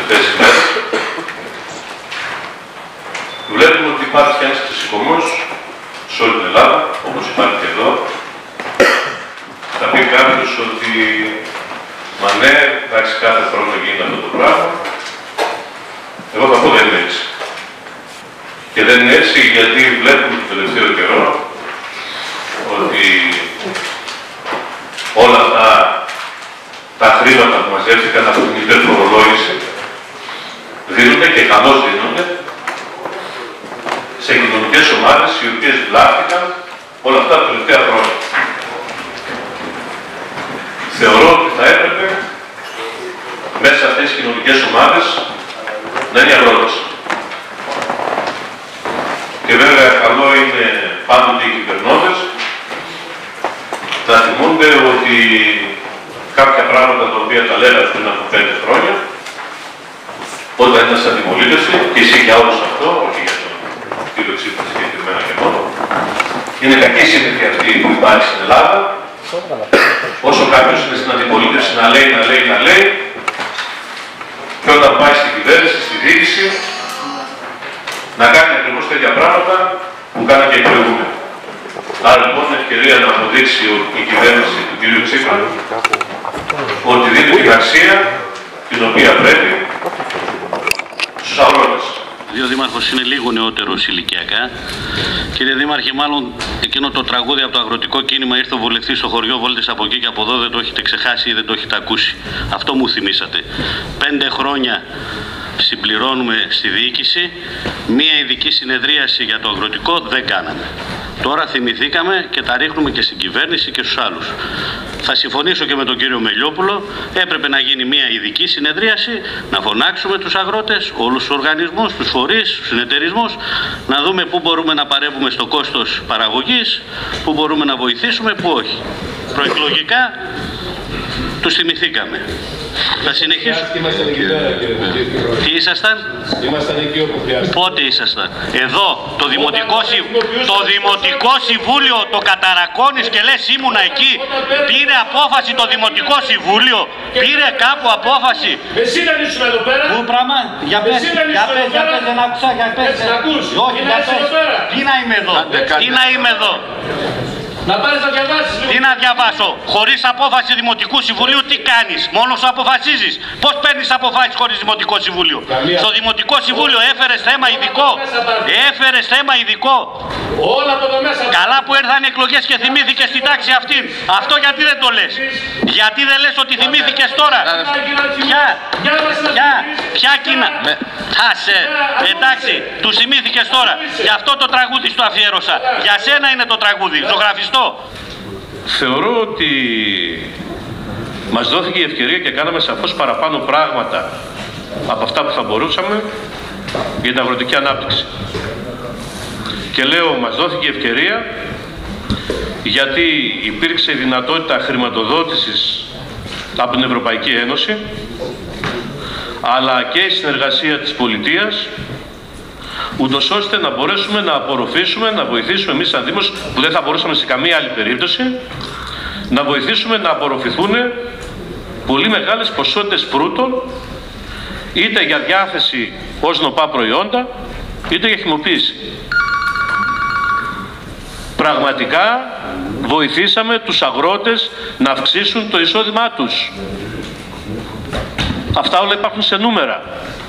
τελευταίες ημέρες. Βλέπουμε ότι υπάρχει ένας ξεσηκωμός σε όλη την Ελλάδα, όπως υπάρχει και εδώ. Θα πει κάποιος ότι μα ναι, εντάξει, κάθε χρόνο γίνεται αυτό το πράγμα. Εγώ θα πω δεν είναι έτσι. Και δεν είναι έτσι γιατί βλέπουμε το τελευταίο καιρό ότι όλα αυτά τα χρήματα που μαζεύτηκαν από την υπερφορολόγηση δίνονται και καλώς δίνονται σε κοινωνικές ομάδες οι οποίες βλάφτηκαν όλα αυτά τα τελευταία χρόνια. Θεωρώ ότι θα έπρεπε μέσα σε αυτές τις κοινωνικές ομάδες να είναι αγρότες. Και βέβαια καλό είναι πάντοτε οι κυβερνώντες να θυμούνται ότι κάποια πράγματα τα οποία τα λέγανε πριν από 5 χρόνια, όταν ήταν στην αντιπολίτευση, και εσύ για όλους αυτό, όχι για τον κύριο Τσίπρα συγκεκριμένα και μόνο, είναι κακή σύνθετη αυτή που υπάρχει στην Ελλάδα. Όσο κάποιος είναι στην αντιπολίτευση να λέει, και όταν πάει στην κυβέρνηση, στη διοίκηση, να κάνει ακριβώς τέτοια πράγματα που κάνανε και οι προηγούμενοι. Άρα λοιπόν είναι ευκαιρία να αποδείξει η κυβέρνηση του κ. Τσίπρα ότι δίνει την αξία την οποία πρέπει στους αγρότες. Ο Δήμαρχος είναι λίγο νεότερος ηλικιακά. Κύριε Δήμαρχε, μάλλον εκείνο το τραγούδι από το αγροτικό κίνημα «Ήρθε ο βουλευτής στο χωριό, βόλτες από εκεί και από εδώ», δεν το έχετε ξεχάσει ή δεν το έχετε ακούσει. Αυτό μου θυμήσατε. 5 χρόνια συμπληρώνουμε στη διοίκηση, μία ειδική συνεδρίαση για το αγροτικό δεν κάναμε. Τώρα θυμηθήκαμε και τα ρίχνουμε και στην κυβέρνηση και στους άλλους. Θα συμφωνήσω και με τον κύριο Μελιόπουλο, έπρεπε να γίνει μια ειδική συνεδρίαση, να φωνάξουμε τους αγρότες, όλους τους οργανισμούς, τους φορείς, τους συνεταιρισμούς, να δούμε πού μπορούμε να παρέμβουμε στο κόστος παραγωγής, πού μπορούμε να βοηθήσουμε, πού όχι. Προεκλογικά τους θυμηθήκαμε. Θα συνεχίσω. Τι ήσασταν? Ήμασταν εκεί όπου χρειάζεται. Πότε ήσασταν? Εδώ, το Δημοτικό Συμβούλιο το καταρακώνεις και λες ήμουνα εκεί. Πήρε απόφαση το Δημοτικό Συμβούλιο. Πήρε κάπου απόφαση. Εσύ δεν ήσουν εδώ πέρα. Πού πράγμα? Για πες, δεν άκουσα, για πες. Όχι, για πες. Τι να είμαι εδώ? Τι να είμαι εδώ? Να πάρεις να διαβάσεις. Τι να διαβάσω? Χωρίς απόφαση Δημοτικού Συμβουλίου τι κάνεις? Μόνο σου αποφασίζεις. Πώς παίρνεις αποφάσεις χωρίς Δημοτικό Συμβούλιο? Στο Δημοτικό Συμβούλιο έφερες θέμα ειδικό. Έφερες θέμα ειδικό. Όλα από εδώ μέσα. Καλά που ήρθαν οι εκλογές και θυμήθηκες την τάξη αυτήν. Αυτό γιατί δεν το λες? Γιατί δεν λες ότι θυμήθηκες τώρα? Ποια κοινά? Άσε, εντάξει, τους θυμήθηκες τώρα. Γι' αυτό το τραγούδι σου αφιέρωσα. Για σένα είναι το τραγούδι, ζωγραφιστό. Θεωρώ ότι μας δόθηκε η ευκαιρία και κάναμε σαφώς παραπάνω πράγματα από αυτά που θα μπορούσαμε για την αγροτική ανάπτυξη. Και λέω μας δόθηκε η ευκαιρία γιατί υπήρξε η δυνατότητα χρηματοδότησης από την Ευρωπαϊκή Ένωση, αλλά και η συνεργασία της πολιτείας, ούτως ώστε να μπορέσουμε να απορροφήσουμε, να βοηθήσουμε εμείς σαν Δήμος, που δεν θα μπορούσαμε σε καμία άλλη περίπτωση, να βοηθήσουμε να απορροφηθούν πολύ μεγάλες ποσότητες φρούτων, είτε για διάθεση ως νοπά προϊόντα, είτε για χυμοποίηση. Πραγματικά βοηθήσαμε τους αγρότες να αυξήσουν το εισόδημά τους. Αυτά όλα υπάρχουν σε νούμερα.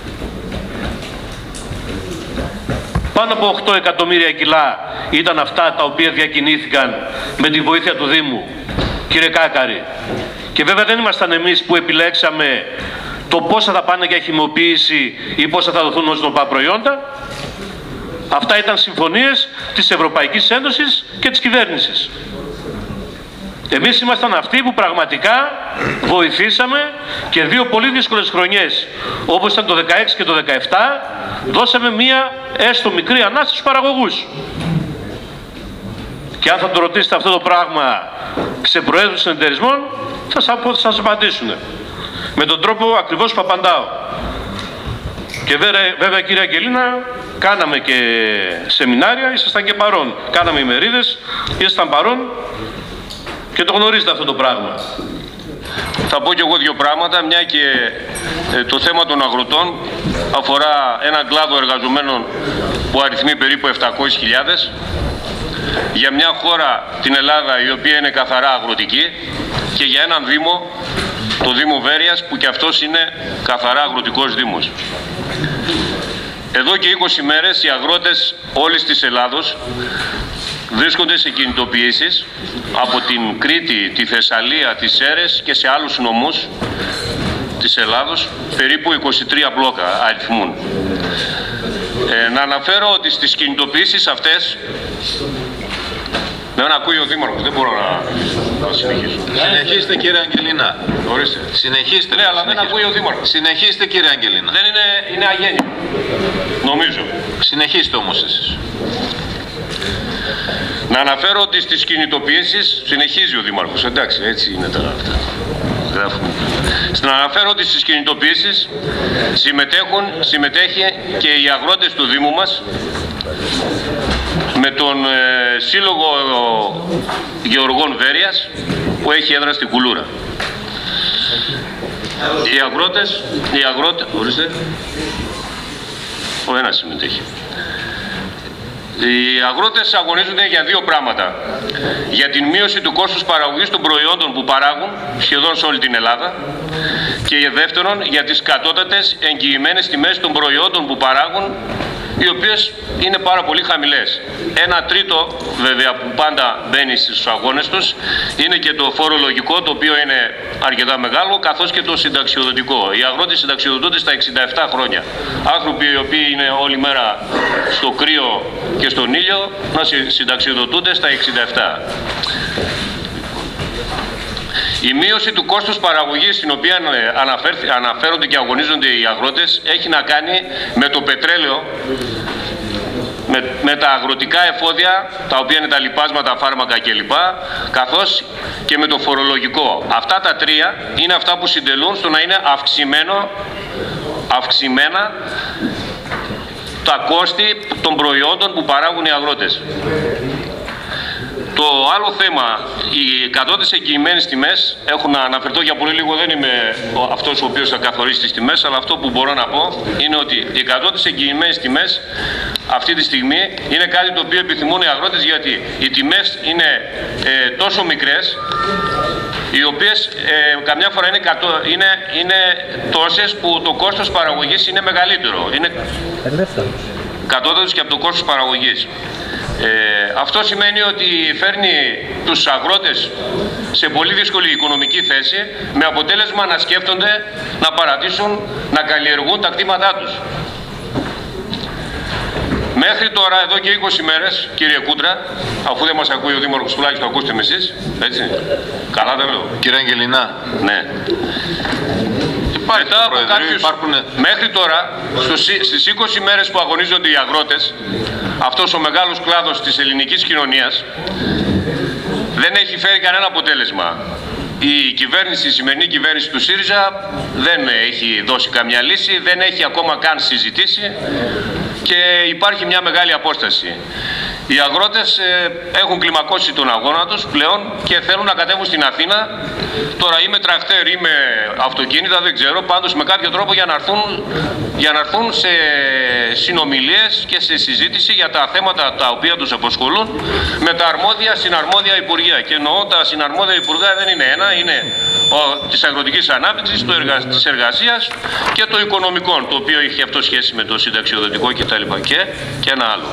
Πάνω από 8 εκατομμύρια κιλά ήταν αυτά τα οποία διακινήθηκαν με τη βοήθεια του Δήμου, κύριε Κάκαρη. Και βέβαια δεν ήμασταν εμείς που επιλέξαμε το πόσα θα πάνε για χυμοποίηση ή πόσα θα δοθούν ως νοπά προϊόντα. Αυτά ήταν συμφωνίες της Ευρωπαϊκής Ένωσης και της κυβέρνησης. Εμείς ήμασταν αυτοί που πραγματικά βοηθήσαμε και 2 πολύ δύσκολες χρονιές, όπως ήταν το 16 και το 17, δώσαμε μία έστω μικρή ανάσταση στους παραγωγούς. Και αν θα το ρωτήσετε αυτό το πράγμα σε προέδρους συνεταιρισμών, θα σας απαντήσουν. Με τον τρόπο ακριβώς που απαντάω. Και βέβαια κύριε Αγγελίνα, κάναμε και σεμινάρια, ήσασταν και παρόν. Κάναμε ημερίδες, ήσασταν παρόν και το γνωρίζετε αυτό το πράγμα. θα πω και εγώ δύο πράγματα, μια και το θέμα των αγροτών αφορά έναν κλάδο εργαζομένων που αριθμεί περίπου 700.000 για μια χώρα, την Ελλάδα, η οποία είναι καθαρά αγροτική, και για έναν Δήμο, το Δήμο Βέρειας, που και αυτός είναι καθαρά αγροτικός Δήμος. Εδώ και 20 μέρες οι αγρότες όλης της Ελλάδος βρίσκονται σε κινητοποιήσεις από την Κρήτη, τη Θεσσαλία, τις Σέρρες και σε άλλους νομούς της Ελλάδος, περίπου 23 μπλόκα αριθμούν. Να αναφέρω ότι στις κινητοποιήσεις αυτές, δεν ακούει ο Δήμαρχος, δεν μπορώ να συνεχίσω. Συνεχίστε κύριε Αγγελινά. Ορίστε. Συνεχίστε. Ναι, αλλά δεν ακούει ο Δήμαρχος. Συνεχίστε κύριε Αγγελινά. Δεν είναι αγένειο, νομίζω. Συνεχίστε όμως εσείς. Να αναφέρω ότι στις κινητοποιήσεις, συνεχίζει ο Δήμαρχος, εντάξει, έτσι είναι τα αυτά. Γράφουμε. Να αναφέρω ότι στις κινητοποιήσεις συμμετέχει και οι αγρότες του Δήμου μας με τον Σύλλογο Γεωργών Βέρειας που έχει έδρα στην Κουλούρα. Οι αγρότες, ορίστε, ο ένας συμμετέχει. Οι αγρότες αγωνίζονται για δύο πράγματα. Για την μείωση του κόστους παραγωγής των προϊόντων που παράγουν σχεδόν σε όλη την Ελλάδα, και δεύτερον για τις κατώτατες εγγυημένες τιμές των προϊόντων που παράγουν, οι οποίες είναι πάρα πολύ χαμηλές. Ένα τρίτο βέβαια που πάντα μπαίνει στους αγώνες τους είναι και το φορολογικό, το οποίο είναι αρκετά μεγάλο, καθώς και το συνταξιοδοτικό. Οι αγρότες συνταξιοδοτούνται στα 67 χρόνια. Άνθρωποι οι οποίοι είναι όλη μέρα στο κρύο και στον ήλιο να συνταξιοδοτούνται στα 67. Η μείωση του κόστους παραγωγής, στην οποία αναφέρονται και αγωνίζονται οι αγρότες, έχει να κάνει με το πετρέλαιο, με τα αγροτικά εφόδια, τα οποία είναι τα λιπάσματα, φάρμακα κλπ, καθώς και με το φορολογικό. Αυτά τα τρία είναι αυτά που συντελούν στο να είναι αυξημένα τα κόστη των προϊόντων που παράγουν οι αγρότες. Το άλλο θέμα, οι κατώτατες εγγυημένες τιμές, έχω να αναφερθώ για πολύ λίγο, δεν είμαι αυτός ο οποίος θα καθορίσει τις τιμές, αλλά αυτό που μπορώ να πω είναι ότι οι κατώτατες εγγυημένες τιμές αυτή τη στιγμή είναι κάτι το οποίο επιθυμούν οι αγρότες, γιατί οι τιμές είναι τόσο μικρές, οι οποίες καμιά φορά είναι τόσες που το κόστος παραγωγής είναι μεγαλύτερο. Είναι κατώτατος και από το κόστος παραγωγής. Αυτό σημαίνει ότι φέρνει τους αγρότες σε πολύ δύσκολη οικονομική θέση, με αποτέλεσμα να σκέφτονται να παρατήσουν να καλλιεργούν τα κτήματά τους. Μέχρι τώρα, εδώ και 20 μέρες, κύριε Κούντρα, αφού δεν μας ακούει ο Δήμαρχος, τουλάχιστον ακούστε με εσείς, έτσι, καλά τα λέω. Κύριε Αγγελινά. Ναι. Μετά από μέχρι τώρα, στις 20 μέρες που αγωνίζονται οι αγρότες, αυτός ο μεγάλος κλάδος της ελληνικής κοινωνίας δεν έχει φέρει κανένα αποτέλεσμα. Η κυβέρνηση, η σημερινή κυβέρνηση του ΣΥΡΙΖΑ δεν έχει δώσει καμιά λύση, δεν έχει ακόμα καν συζητήσει και υπάρχει μια μεγάλη απόσταση. Οι αγρότες έχουν κλιμακώσει τον αγώνα τους πλέον και θέλουν να κατέβουν στην Αθήνα. Τώρα ή με τρακτέρ ή με αυτοκίνητα, δεν ξέρω, πάντως με κάποιο τρόπο για να έρθουν σε συνομιλίες και σε συζήτηση για τα θέματα τα οποία τους απασχολούν με τα συναρμόδια υπουργεία. Και εννοώ τα συναρμόδια υπουργεία δεν είναι ένα, είναι της αγροτικής ανάπτυξης, της εργασίας και το οικονομικό, το οποίο έχει αυτό σχέση με το συνταξιοδοτικό κτλ. Και ένα άλλο.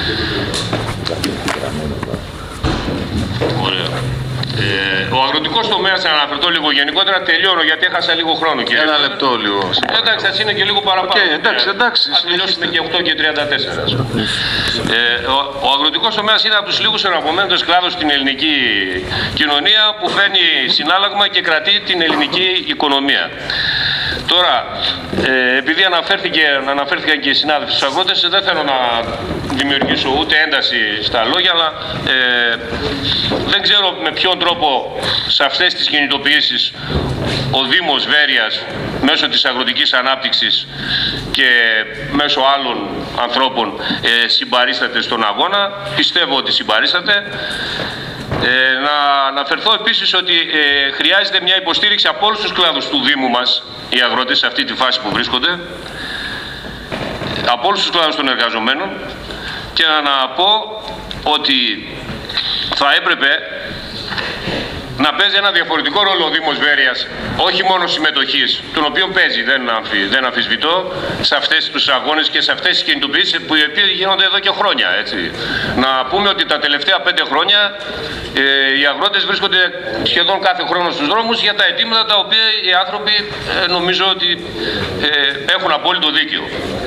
Ωραία. Ο αγροτικός τομέας, να αναφερθώ λίγο γενικότερα, τελειώνω γιατί έχασα λίγο χρόνο. Κύριε. Ένα λεπτό λίγο. Εντάξει, ας είναι και λίγο παραπάνω. Εντάξει. Ας τελειώσουμε και 8 και 34. Ο αγροτικός τομέας είναι από τους λίγους εναπομείνοντες κλάδους στην ελληνική κοινωνία που φέρνει συνάλλαγμα και κρατεί την ελληνική οικονομία. Τώρα, επειδή αναφέρθηκαν και οι συνάδελφοι στους αγρότες, δεν θέλω να δημιουργήσω ούτε ένταση στα λόγια, αλλά δεν ξέρω με ποιον τρόπο σε αυτές τις κινητοποιήσεις ο Δήμος Βέρειας μέσω της αγροτικής ανάπτυξης και μέσω άλλων ανθρώπων συμπαρίσταται στον αγώνα. Πιστεύω ότι συμπαρίσταται. Να αναφερθώ επίσης ότι χρειάζεται μια υποστήριξη από όλους τους κλάδους του Δήμου μας, οι αγρότες σε αυτή τη φάση που βρίσκονται, από όλους τους κλάδους των εργαζομένων, και να πω ότι θα έπρεπε να παίζει ένα διαφορετικό ρόλο ο Δήμος Βέρειας, όχι μόνο συμμετοχής, τον οποίο παίζει, δεν αμφισβητώ, σε αυτές τους αγώνες και σε αυτές τις κινητοποιήσεις που οι οποίες γίνονται εδώ και χρόνια. Έτσι. Να πούμε ότι τα τελευταία 5 χρόνια οι αγρότες βρίσκονται σχεδόν κάθε χρόνο στους δρόμους για τα αιτήματα τα οποία οι άνθρωποι νομίζω ότι έχουν απόλυτο δίκαιο.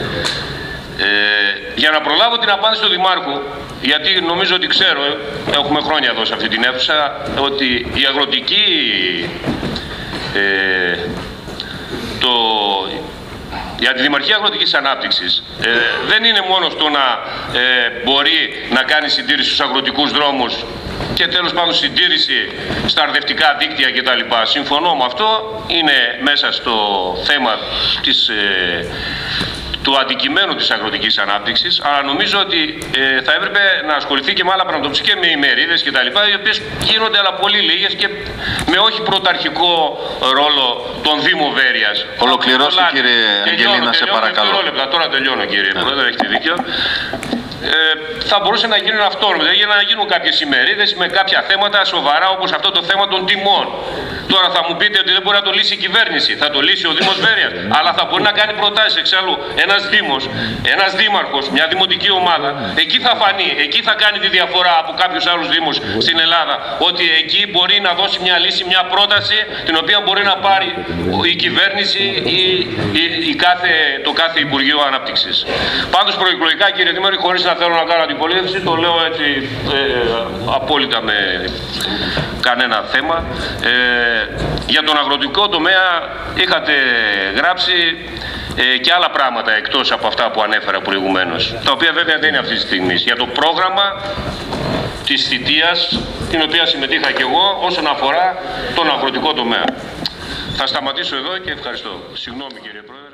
Για να προλάβω την απάντηση του Δημάρχου, γιατί νομίζω ότι ξέρω, έχουμε χρόνια εδώ σε αυτή την αίθουσα, ότι η αγροτική, η Αντιδημαρχία Αγροτικής Ανάπτυξης δεν είναι μόνο στο να μπορεί να κάνει συντήρηση στους αγροτικούς δρόμους και τέλος πάντων συντήρηση στα αρδευτικά δίκτυα κτλ. Συμφωνώ με αυτό, είναι μέσα στο θέμα του αντικειμένου της αγροτικής ανάπτυξης, αλλά νομίζω ότι θα έπρεπε να ασχοληθεί και με άλλα πράγματα, και με ημερίδες και τα λοιπά, οι οποίες γίνονται αλλά πολύ λίγες και με όχι πρωταρχικό ρόλο των Δήμων Βέρειας. Ολοκληρώστε κύριε Αγγελίνα, σε παρακαλώ. Τώρα τελειώνω κύριε Πρόεδρε, έχετε δίκιο. Θα μπορούσε να γίνουν αυτόματα, για να γίνουν κάποιες ημερίδες με κάποια θέματα σοβαρά, όπως αυτό το θέμα των τιμών. Τώρα θα μου πείτε ότι δεν μπορεί να το λύσει η κυβέρνηση, θα το λύσει ο Δήμος Βέρειας, αλλά θα μπορεί να κάνει προτάσεις. Εξάλλου, ένας Δήμος, ένας Δήμαρχος, μια δημοτική ομάδα, εκεί θα φανεί, εκεί θα κάνει τη διαφορά από κάποιους άλλους Δήμους στην Ελλάδα, ότι εκεί μπορεί να δώσει μια λύση, μια πρόταση, την οποία μπορεί να πάρει η κυβέρνηση ή το κάθε Υπουργείο Ανάπτυξης. Πάντως, προεκλογικά, κύριε Δήμαρχε, χωρίς να θέλω να κάνω αντιπολίτευση, το λέω έτσι απόλυτα με κανένα θέμα. Για τον αγροτικό τομέα είχατε γράψει και άλλα πράγματα εκτός από αυτά που ανέφερα προηγουμένως, τα οποία βέβαια δεν είναι αυτή τη στιγμή. Για το πρόγραμμα της θητείας, την οποία συμμετείχα και εγώ, όσον αφορά τον αγροτικό τομέα. Θα σταματήσω εδώ και ευχαριστώ. Συγγνώμη κύριε Πρόεδρε.